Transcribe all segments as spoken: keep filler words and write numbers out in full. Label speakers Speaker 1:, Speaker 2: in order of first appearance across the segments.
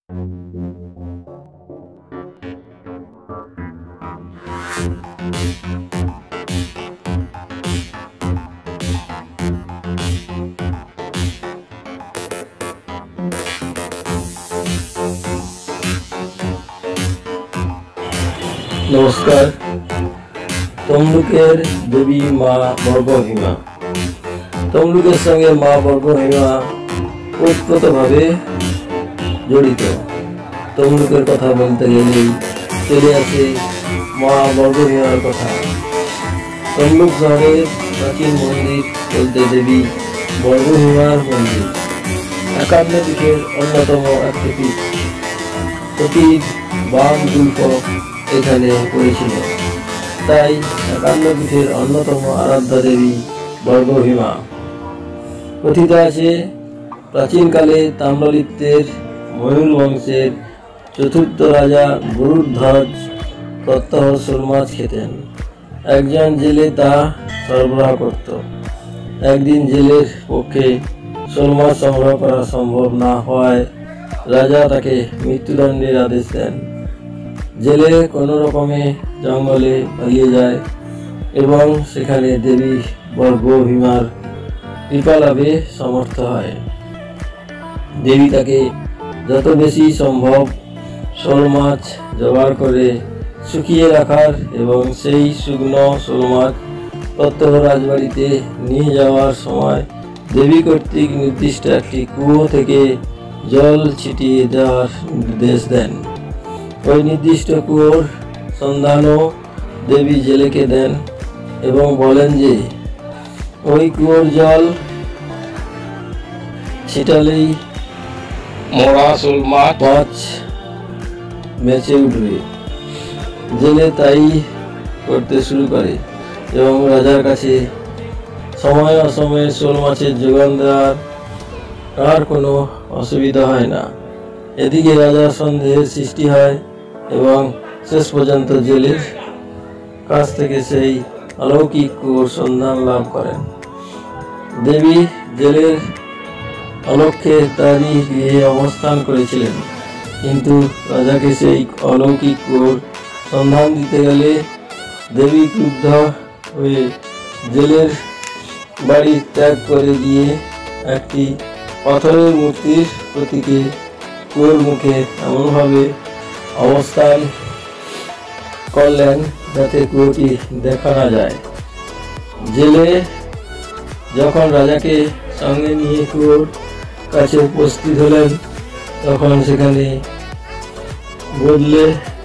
Speaker 1: নমস্কার। তমলুকের দেবী মা বর্গভীমা। তমলুকের সঙ্গে মা বর্গভীমা ওতপ্রোতভাবে জড়িত। তমলুকের কথা বলতে গেলেই চলে আসে মা বর্গভীমার কথা। তমলুক শহরের প্রাচীন মন্দির বলতে দেবী বর্গভীমার মন্দির একান্ন পীঠের অন্যতম একটি পীঠ। অতীত বাম দুল্প এখানে পড়েছিল, তাই একান্ন পীঠের অন্যতম আরাধ্যা দেবী বর্গভীমা। কথিত আছে প্রাচীনকালে তাম্রলিপ্তের ময়ূর বংশের চতুর্থ রাজা গরুধ্বজ প্রত্যহ শোল মাছ খেতেন। একজন জেলে তা সরবরাহ করত। একদিন জেলের পক্ষে শোল মাছ সংগ্রহ করা সম্ভব না হওয়ায় রাজা তাকে মৃত্যুদণ্ডের আদেশ দেন। জেলে কোনো রকমে জঙ্গলে পালিয়ে যায় এবং সেখানে দেবী বর্গভীমার কৃপা লাভে সমর্থ হয়। দেবী তাকে যত বেশি সম্ভব শোল মাছ জোগাড় করে শুকিয়ে রাখার এবং সেই শুকনো শোল মাছ প্রত্যহ রাজবাড়িতে নিয়ে যাওয়ার সময় দেবী কর্তৃক নির্দিষ্ট একটি কুয়ো থেকে জল ছিটিয়ে দেওয়ার নির্দেশ দেন। ওই নির্দিষ্ট কুয়োর সন্ধানও দেবী জেলেকে দেন এবং বলেন যে ওই কুয়োর জল ছিটালেই মরা শোল মাছ বেঁচে উঠবে। জেলে তাই করতে শুরু করে এবং রাজার কাছে সময় অসময়ে শোল মাছের যোগান দেওয়ার আর কোনো অসুবিধা হয় না। এদিকে রাজার সন্দেহের সৃষ্টি হয় এবং শেষ পর্যন্ত জেলের কাছ থেকে সেই অলৌকিক কুয়োর সন্ধান লাভ করেন। দেবী জেলের অলক্ষ্যে তারই গৃহে অবস্থান করেছিলেন, কিন্তু রাজাকে সেই অলৌকিক কুয়োর সন্ধান দিতে গেলে দেবী ক্রুদ্ধ হয়ে জেলের বাড়ি ত্যাগ করে দিয়ে একটি পাথরের মূর্তির প্রতীকে কুয়োর মুখে এমনভাবে অবস্থান করলেন যাতে কুয়োটি দেখা না যায়। জেলে যখন রাজাকে সঙ্গে নিয়ে কুয়োর কাছে উপস্থিত হলেন, তখন সেখানে বদলে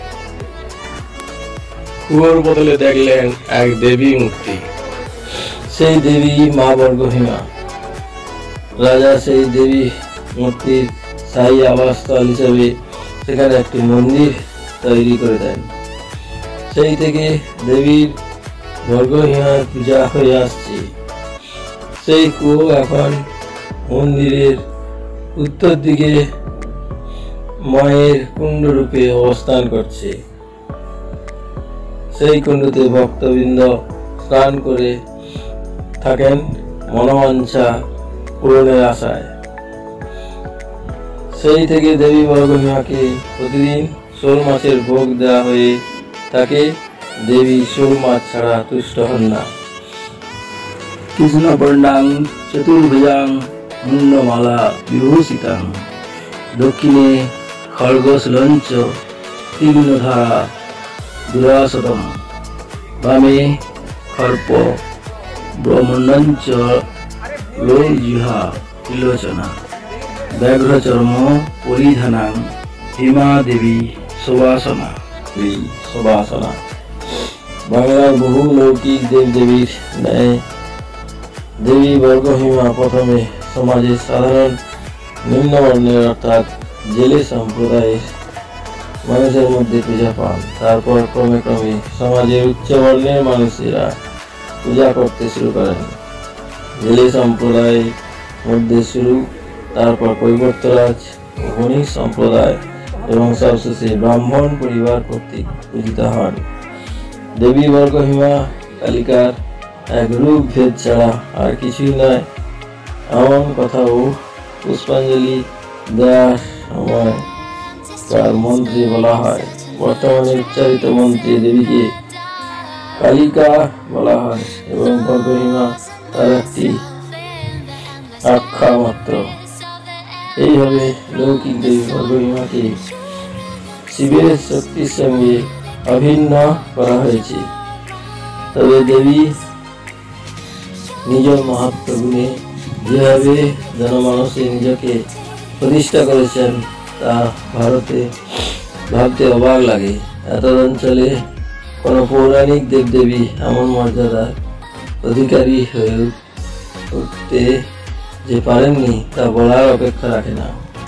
Speaker 1: কুয়োর বদলে দেখলেন এক দেবী মূর্তি। সেই দেবী মা বর্গভীমা। রাজা সেই দেবী মূর্তির স্থায়ী আবাসস্থল হিসেবে সেখানে একটি মন্দির তৈরি করে দেন। সেই থেকে দেবীর বর্গভীমার পূজা হয়ে আসছে। সেই কুয়ো এখন মন্দিরের উত্তর দিকে মায়ের কুণ্ড রূপে অবস্থান করছে। সেই কুণ্ডতে ভক্তবৃন্দ স্নান করে থাকেন মনোবাঞ্ছা পূরণের আশায়। সেই থেকে দেবী বর্গভীমাকে প্রতিদিন শোল মাছের ভোগ দেওয়া হয়ে তাকে দেবী শোল মাছ ছাড়া তুষ্ট হন না। কৃষ্ণবর্ণাং চতুর্ভুজাং মুন্ডমালা বিভূষিতাং দক্ষিণে খড়গশ্লঞ্চ তীক্ষ্ণধারা দুরাসতম বামে খর্প ব্রহ্মণ্যঞ্চ লোলজিহা ত্রিলোচনা ব্যাঘ্রচর্ম পরিধানাং হিমা দেবী শোভাসনা। এই শোভাসনা বাংলার বহু লৌকিক দেবদেবীর ন্যায় দেবী বর্গভীমা প্রথমে সমাজের সাধারণ নিম্নবর্ণের অর্থাৎ জেলে সম্প্রদায়ের মানুষের মধ্যে পূজা পান। তারপর ক্রমে ক্রমে সমাজের উচ্চ বর্ণের মানুষেরা পূজা করতে শুরু করেন। জেলে সম্প্রদায়ের মধ্যে শুরু, তারপর কৈবর্তরাজ, বণিক সম্প্রদায় এবং সবশেষে ব্রাহ্মণ পরিবার কর্তৃক পূজিত হন। দেবী বর্গভীমা কালিকার এক রূপ ভেদ ছাড়া আর কিছুই নয়, এমন কথাও পুষ্পাঞ্জলি দেওয়ার সময় নমস্কার মন্ত্রে বলা হয়। বর্তমানে উচ্চারিত মন্ত্রে দেবীকে কালিকা বলা হয় এবং বর্গহীমা তার একটি আখ্যা মাত্র। এইভাবে লৌকিক দেবী বর্গহীমাকে শিবের শক্তির সঙ্গে অভিন্ন করা হয়েছে। তবে দেবী নিজ মাহাত্ম্য গুণে যেভাবে জনমানসে নিজেকে প্রতিষ্ঠা করেছেন তা ভারতে ভাবতে অবাক লাগে। এত অঞ্চলে কোনো পৌরাণিক দেবদেবী এমন মর্যাদার অধিকারী হয়ে উঠতে যে পারেননি তা বলার অপেক্ষা রাখে না।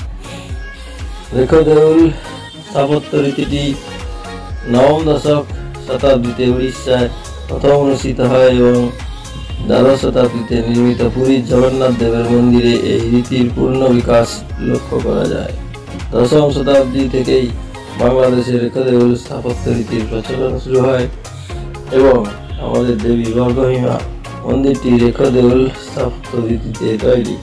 Speaker 1: রেখদেউল স্থাপত্য রীতিটি নবম দশক শতাব্দীতে উড়িষ্যায় প্রথম অনুষ্ঠিত হয় এবং দ্বাদশ শতাব্দীতে নির্মিত পুরীর জগন্নাথ দেবের মন্দিরে এই রীতির পূর্ণ বিকাশ লক্ষ্য করা যায়। দশম শতাব্দী থেকেই বাংলাদেশে রেখদেউল স্থাপত্য রীতির প্রচলন শুরু হয় এবং আমাদের দেবী বর্গহীমা মন্দিরটি রেখদেউল স্থাপত্য রীতিতে তৈরি।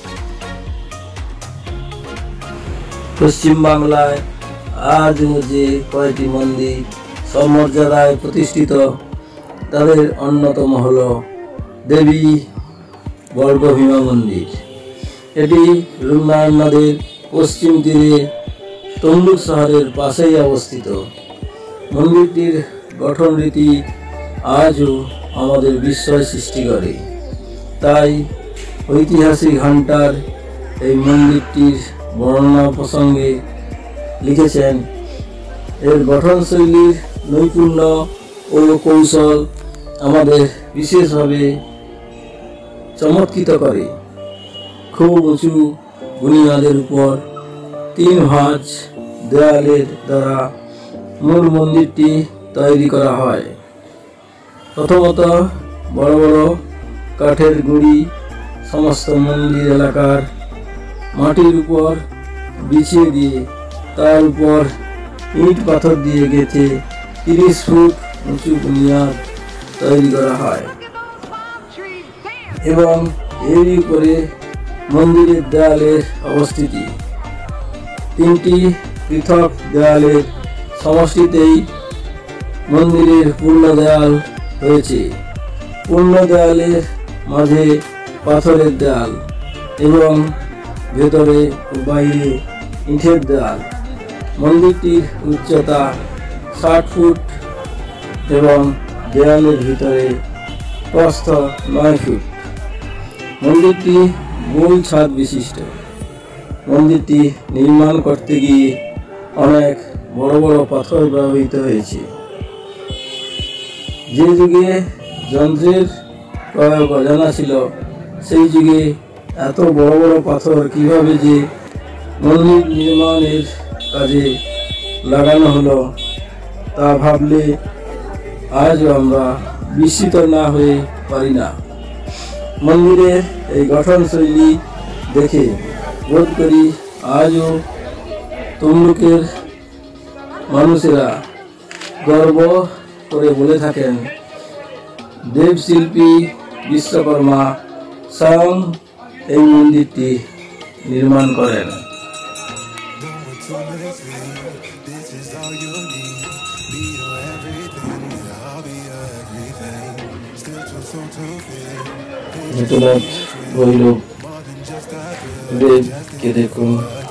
Speaker 1: পশ্চিম বাংলায় আজও যে কয়টি মন্দির সমর্যাদায় প্রতিষ্ঠিত তাদের অন্যতম হল দেবী বর্গভীমা মন্দির। এটি রূপনারায়ণ নদের পশ্চিম তীরে তমলুক শহরের পাশেই অবস্থিত। মন্দিরটির গঠন রীতি আজও আমাদের বিস্ময় সৃষ্টি করে। তাই ঐতিহাসিক হান্টার এই মন্দিরটির বর্ণনা প্রসঙ্গে লিখেছেন, এর গঠনশৈলীর নৈপুণ্য ও কৌশল আমাদের বিশেষভাবে চমৎকৃত করে। খুব উঁচু বুনিয়াদের উপর তিন ভাঁজ দেয়ালের দ্বারা মূল মন্দিরটি তৈরি করা হয়। প্রথমত বড় বড় কাঠের গুঁড়ি সমস্ত মন্দির এলাকার মাটির উপর বিছিয়ে দিয়ে তার উপর ইট পাথর দিয়ে গেঁথে তিরিশ ফুট উঁচু বুনিয়াদ তৈরি করা হয় এবং এর উপরে মন্দিরের দেয়ালের অবস্থিতি। তিনটি পৃথক দেয়ালের সমষ্টিতেই মন্দিরের পূর্ণ দেয়াল হয়েছে। পূর্ণ দেয়ালের মাঝে পাথরের দেয়াল এবং ভেতরে ও বাইরে ইটের দেয়াল। মন্দিরটির উচ্চতা ষাট ফুট এবং দেয়ালের ভিতরে প্রস্থ নয় ফুট। মন্দিরটি মূল ছাদ বিশিষ্ট। মন্দিরটি নির্মাণ করতে গিয়ে অনেক বড় বড় পাথর ব্যবহৃত হয়েছে। যে যুগে যন্ত্রের প্রয়োগ অজানা ছিল সেই যুগে এত বড় বড় পাথর কিভাবে যে মন্দির নির্মাণের কাজে লাগানো হলো তা ভাবলে আজও আমরা বিস্মিত না হয়ে পারি না। মন্দিরের এই গঠনশৈলী দেখে বোধ করি আজও তমলুকের মানুষেরা গর্ব করে বলে থাকেন, দেবশিল্পী বিশ্বকর্মা স্বয়ং এই মন্দিরটি নির্মাণ করেন। ভূতনাথ ভৈরব দেবকে দেখুন।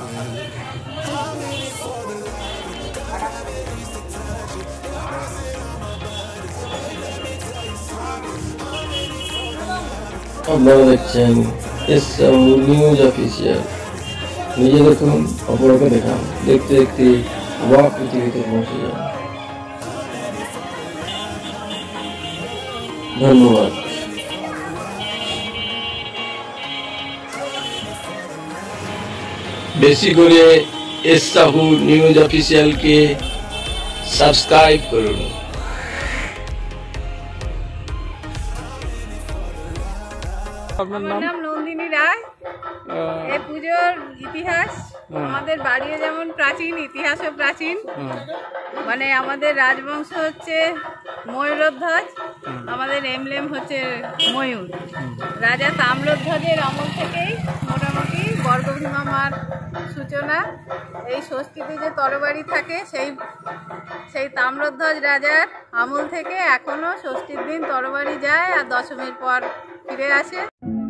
Speaker 1: আপনারা দেখছেন এস নিউজ অফিসিয়াল। নিজে দেখুন, অপরকে দেখান। দেখতে দেখতে অবাক পৃথিবীতে পৌঁছে যান। ধন্যবাদ। বেশি করে এস সাহু নিউজ অফিসিয়ালকে সাবস্ক্রাইব করুন।
Speaker 2: আপনার নাম? নন্দিনী রায়। এই পুজোর ইতিহাস আমাদের বাড়িও যেমন প্রাচীন, ইতিহাসও প্রাচীন। মানে আমাদের রাজবংশ হচ্ছে ময়ূরধ্বজ, আমাদের এমব্লেম হচ্ছে ময়ূর। রাজা তাম্রধ্বজের আমল থেকেই মোটামুটি বর্গভীমা মার সূচনা। এই ষষ্ঠীতে যে তরবারি থাকে সেই সেই তাম্রধ্বজ রাজার আমল থেকে এখনো ষষ্ঠীর দিন তরবারি যায় আর দশমীর পর ফিরে আসে।